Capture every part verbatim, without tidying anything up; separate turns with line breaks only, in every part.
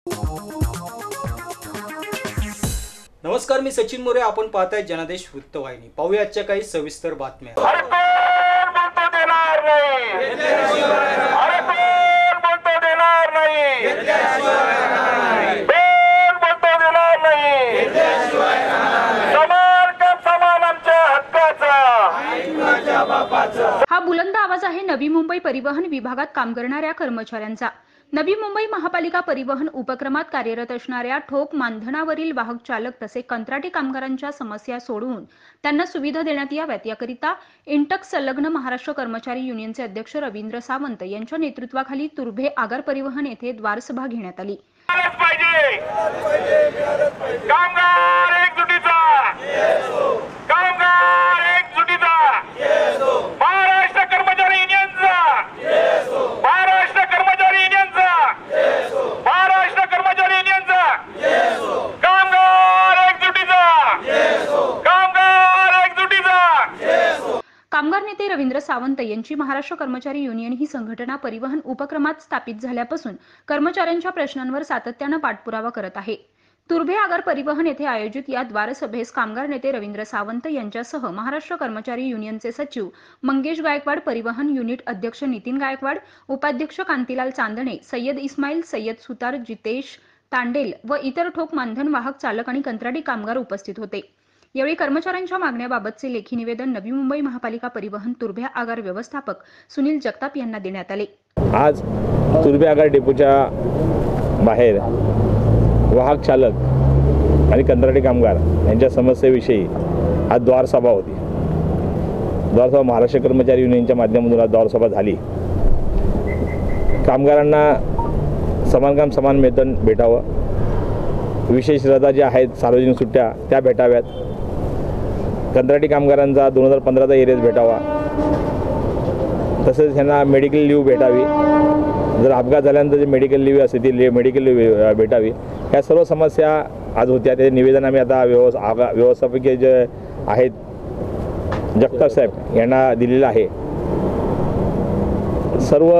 नमस्कार, मी सचिन मोरे. आपण पाहताय जनादेश वृत्तवाहिनी. पाहूया आजच्या काही सविस्तर बातम्या.
हा बुलंद आवाज आहे नवी मुंबई परिवहन विभागात काम करणाऱ्या कर्मचाऱ्यांचा. नवी मुंबई महापालिका परिवहन उपक्रमात कार्यरत असणाऱ्या ठोक मानधनावरील वाहक चालक तसे कंत्राटी कामगारांच्या समस्या सोडवून त्यांना सुविधा देण्यात याव्यात याकरिता इंटक संलग्न महाराष्ट्र कर्मचारी युनियनचे अध्यक्ष रवींद्र सावंत यांच्या नेतृत्वाखाली तुर्भे आगार परिवहन येथे द्वारसभा घेण्यात आली. कामगार नेते रवींद्र सावंत यांची महाराष्ट्र कर्मचारी युनियन ही संघटना परिवहन उपक्रमात स्थापित झाल्यापासून कर्मचाऱ्यांच्या प्रश्नांवर सातत्याने पाठपुरावा करत आहे. तुर्भे आगार परिवहन येथे आयोजित या द्वारसभेस कामगार नेते रवींद्र सावंत यांच्यासह महाराष्ट्र कर्मचारी युनियनचे सचिव मंगेश गायकवाड, परिवहन युनिट अध्यक्ष नितीन गायकवाड, उपाध्यक्ष कांतीलाल चांदणे, सय्यद इस्माईल, सय्यद सुतार, जितेश तांडेल व इतर ठोक मानधन वाहक चालक आणि कंत्राटी कामगार उपस्थित होते. यावेळी कर्मचाऱ्यांच्या मागण्याबाबतचे लेखी निवेदन नवी मुंबई महापालिका परिवहन तुर्भे आगार व्यवस्थापक सुनील जगताप यांना देण्यात आले.
आज तुर्भे आगार डेपोच्या बाहेर वाहक चालक आणि कंत्राटी कामगार यांच्या समस्येविषयी आज द्वारसभा होती. द्वारसभा महाराष्ट्र कर्मचारी युनियनच्या माध्यमातून आज द्वारसभा झाली. कामगारांना समान काम समान वेतन भेटावं, विशेष रजा ज्या आहेत सार्वजनिक सुट्ट्या त्या भेटाव्यात, कंत्राटी कामगारांचा दोन हजार पंधराचा एरियस भेटावा, तसेच त्यांना मेडिकल लीव भेटावी, जर अपघात झाल्यानंतर जे मेडिकल लीव असते ती मेडिकल लीव भेटावी. ह्या सर्व समस्या आज होत्या. त्याचे निवेदन आम्ही आता व्यवस् आगा व्यवस्थापकीय जे आहेत जगताप साहेब यांना दिलेलं आहे. सर्व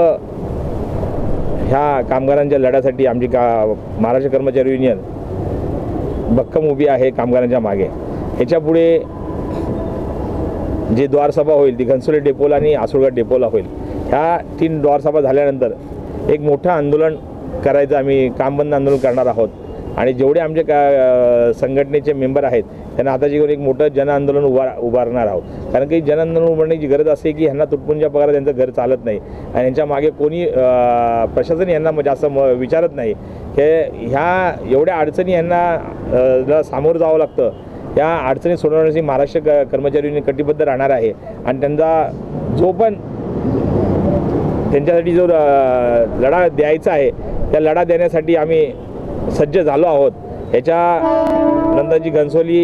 ह्या कामगारांच्या लढ्यासाठी आमची का महाराष्ट्र कर्मचारी युनियन भक्कम उभी आहे कामगारांच्या मागे. ह्याच्यापुढे जे द्वारसभा होईल ती घनसोली डेपोला आणि आसुळगाव डेपोला होईल. ह्या तीन द्वारसभा झाल्यानंतर एक मोठं आंदोलन करायचं, आम्ही काम बंद आंदोलन करणार आहोत. आणि जेवढे आमचे का संघटनेचे मेंबर आहेत त्यांना आता घेऊन एक मोठं जन आंदोलन उभार उभारणार आहोत. कारण की जन आंदोलन उभारण्याची गरज असते की ह्यांना तुटपुंजा पगार त्यांचं घर चालत नाही आणि यांच्या मागे कोणी प्रशासन यांना जास्त म विचारत नाही. हे ह्या एवढ्या अडचणी यांना सामोरं जावं लागतं. या अडचणी सोडवण्यासाठी महाराष्ट्र क कर्मचारी युनियन कटिबद्ध राहणार आहे. आणि त्यांचा जो पण त्यांच्यासाठी जो लढा द्यायचा आहे त्या लढा देण्यासाठी आम्ही सज्ज झालो आहोत. ह्याच्या नंतरची घनसोली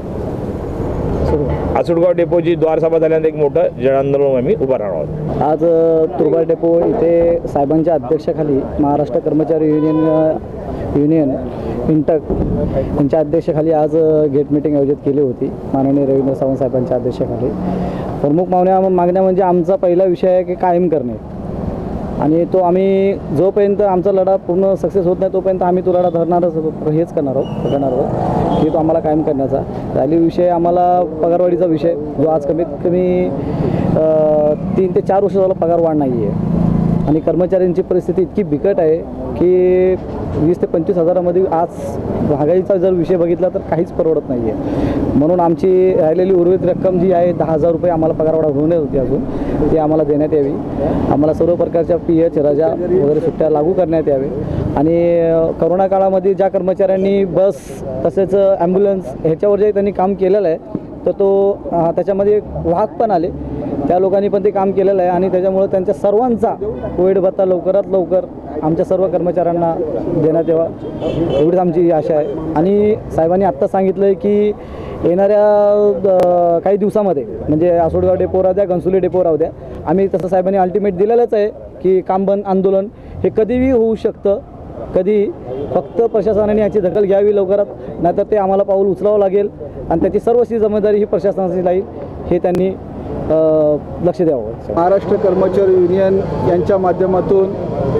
आसुळगाव डेपोची द्वारसभा झाल्यानंतर एक मोठं जन आंदोलन आम्ही उभं राहणार आहोत.
आज तुर्भे डेपो इथे साहेबांच्या अध्यक्षाखाली महाराष्ट्र कर्मचारी युनियन युनियन इंटक यांच्या अध्यक्षाखाली आज गेट मीटिंग आयोजित केली होती. माननीय रवींद्र सावंत साहेबांच्या अध्यक्षाखाली प्रमुख मागण्या मागण्या म्हणजे आमचा पहिला विषय आहे की कायम करणे. आणि तो आम्ही जोपर्यंत आमचा लढा पूर्ण सक्सेस होत नाही तोपर्यंत आम्ही तो लढा धरणारच हेच करणार आहोत करणार आहोत की तो आम्हाला कायम करण्याचा. राहिली विषय आम्हाला पगारवाढीचा विषय जो आज कमीत कमी तीन ते चार वर्ष झाला पगार वाढ नाही आहे. आणि कर्मचाऱ्यांची परिस्थिती इतकी बिकट आहे की वीस ते पंचवीस हजारामध्ये आज महागाईचा जर विषय बघितला तर काहीच परवडत नाही आहे. म्हणून आमची राहिलेली उर्वरित रक्कम जी आहे दहा हजार रुपये आम्हाला पगारवाढ होणे होती अजून ती आम्हाला देण्यात यावी. आम्हाला सर्व प्रकारच्या पी एच रजा वगैरे सुट्ट्या लागू करण्यात यावे. आणि करोना काळामध्ये ज्या कर्मचाऱ्यांनी बस तसेच ॲम्ब्युलन्स ह्याच्यावर जे त्यांनी काम केलेलं आहे तर तो त्याच्यामध्ये वाहक पण आले त्या लोकांनी पण ते काम केलेलं आहे. आणि त्याच्यामुळे त्यांच्या सर्वांचा कोविड भत्ता लवकरात लवकर आमच्या सर्व कर्मचाऱ्यांना देण्यात यावा एवढीच आमची आशा आहे. आणि साहेबांनी आत्ता सांगितलं आहे की येणाऱ्या काही दिवसामध्ये म्हणजे आसुळगाव डेपो राहू द्या, घनसोली डेपो राहू द्या, आम्ही तसं साहेबांनी अल्टिमेट दिलेलंच आहे की काम बंद आंदोलन हे कधीही होऊ शकतं. कधी फक्त प्रशासनाने याची दखल घ्यावी लवकरात, नाहीतर ते आम्हाला पाऊल उचलावं लागेल आणि त्याची सर्वस्वी जबाबदारी ही प्रशासनाची राहील हे त्यांनी लक्ष द्यावं.
महाराष्ट्र कर्मचारी युनियन यांच्या माध्यमातून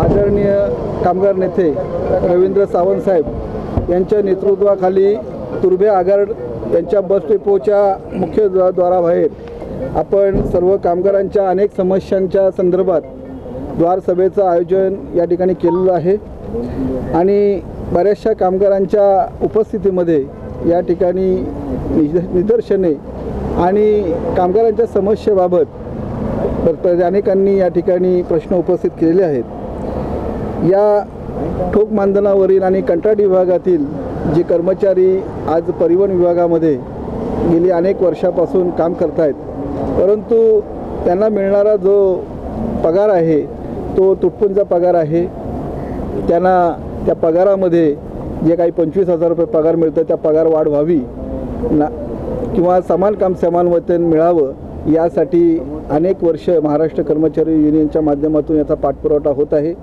आदरणीय कामगार नेते रवींद्र सावंत साहेब यांच्या नेतृत्वाखाली तुर्भे आगार यांच्या बस डेपोच्या मुख्य द्वा- द्वाराबाहेर आपण सर्व कामगारांच्या अनेक समस्यांच्या संदर्भात द्वारसभेचं आयोजन या ठिकाणी केलेलं आहे आणि बऱ्याचशा कामगारांच्या उपस्थितीमध्ये या ठिकाणी निद निदर्शने आणि कामगारांच्या समस्येबाबत तर अनेकांनी या ठिकाणी प्रश्न उपस्थित केलेले आहेत। या ठोक मानधनावरील आणि कंत्राटी विभागातील जे कर्मचारी आज परिवहन विभागामध्ये गेली अनेक वर्षापासून काम करत आहेत, परंतु त्यांना मिळणारा जो पगार आहे तो तुटपुंजा पगार आहे। त्यांना त्या पगारामध्ये जे काही पंचवीस हजार रुपये पगार मिळतं त्या पगार वाढ व्हावी ना किंवा समान काम समान वेतन मिळावं यासाठी अनेक वर्ष महाराष्ट्र कर्मचारी युनियनच्या माध्यमातून याचा पाठपुरावा होत आहे।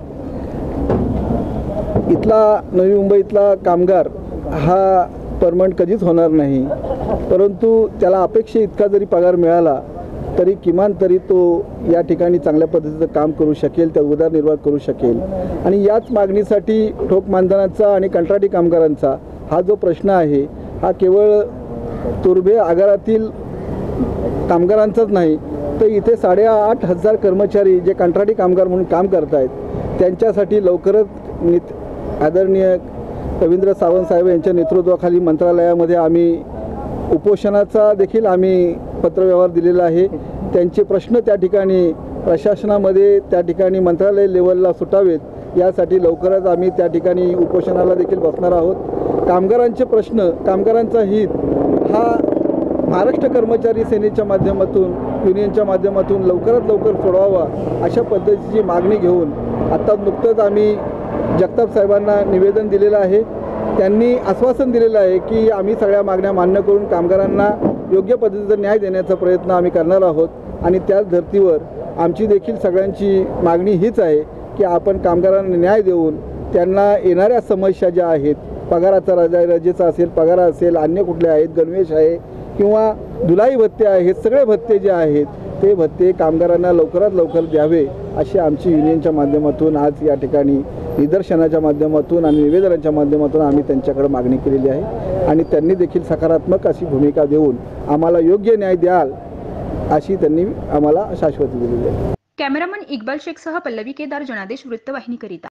इथला नवी मुंबईतला कामगार हा परमनंट कधीच होणार नाही, परंतु त्याला अपेक्षे इतका जरी पगार मिळाला तरी किमान तरी तो या ठिकाणी चांगल्या पद्धतीचं काम करू शकेल, त्या उदरनिर्वाह करू शकेल। आणि याच मागणीसाठी ठोक मानधनाचा आणि कंत्राटी कामगारांचा हा जो प्रश्न आहे हा केवळ तुर्भे आगारातील कामगारांचाच नाही तर इथे साडेआठ हजार कर्मचारी जे कंत्राटी कामगार म्हणून काम करत आहेत त्यांच्यासाठी लवकरच नित आदरणीय रवींद्र सावंत साहेब यांच्या नेतृत्वाखाली मंत्रालयामध्ये आम्ही उपोषणाचा देखील आम्ही पत्रव्यवहार दिलेला आहे। त्यांचे प्रश्न त्या ठिकाणी प्रशासनामध्ये त्या ठिकाणी मंत्रालय लेवलला सुटावेत यासाठी लवकरच आम्ही त्या ठिकाणी उपोषणाला देखील बसणार आहोत। कामगारांचे प्रश्न, कामगारांचा हित हा महाराष्ट्र कर्मचारी सेनेच्या माध्यमातून युनियनच्या माध्यमातून लवकरात लवकर सोडवावा अशा पद्धतीची मागणी घेऊन आत्ता नुकतंच आम्ही जगताप साहेबांना निवेदन दिलेलं आहे। त्यांनी आश्वासन दिलेलं आहे की आम्ही सगळ्या मागण्या मान्य करून कामगारांना योग्य पद्धतीचा न्याय देण्याचा प्रयत्न आम्ही करणार आहोत आणि त्याच धर्तीवर आमची देखील सगळ्यांची मागणी हीच आहे की आपण कामगारांना न्याय देऊन त्यांना येणाऱ्या समस्या ज्या आहेत, पगाराचा रजा रजेचा असेल, पगार असेल, अन्य कुठले आहेत, गणवेश आहे किंवा धुलाई भत्ते आहेत, सगळे भत्ते जे आहेत ते भत्ते कामगारांना लवकरात लवकर द्यावे अशी आमची युनियनच्या माध्यमातून आज या ठिकाणी निदर्शनाच्या माध्यमातून आणि निवेदनाच्या माध्यमातून आम्ही त्यांच्याकडे मागणी केलेली आहे आणि त्यांनी देखील सकारात्मक अशी भूमिका देऊन आम्हाला योग्य न्याय द्याल अशी त्यांनी आम्हाला शाश्वती दिलेली आहे।
कॅमेरामन इक्बाल शेखसह पल्लवी केदार, जनादेश वृत्तवाहिनीकरिता।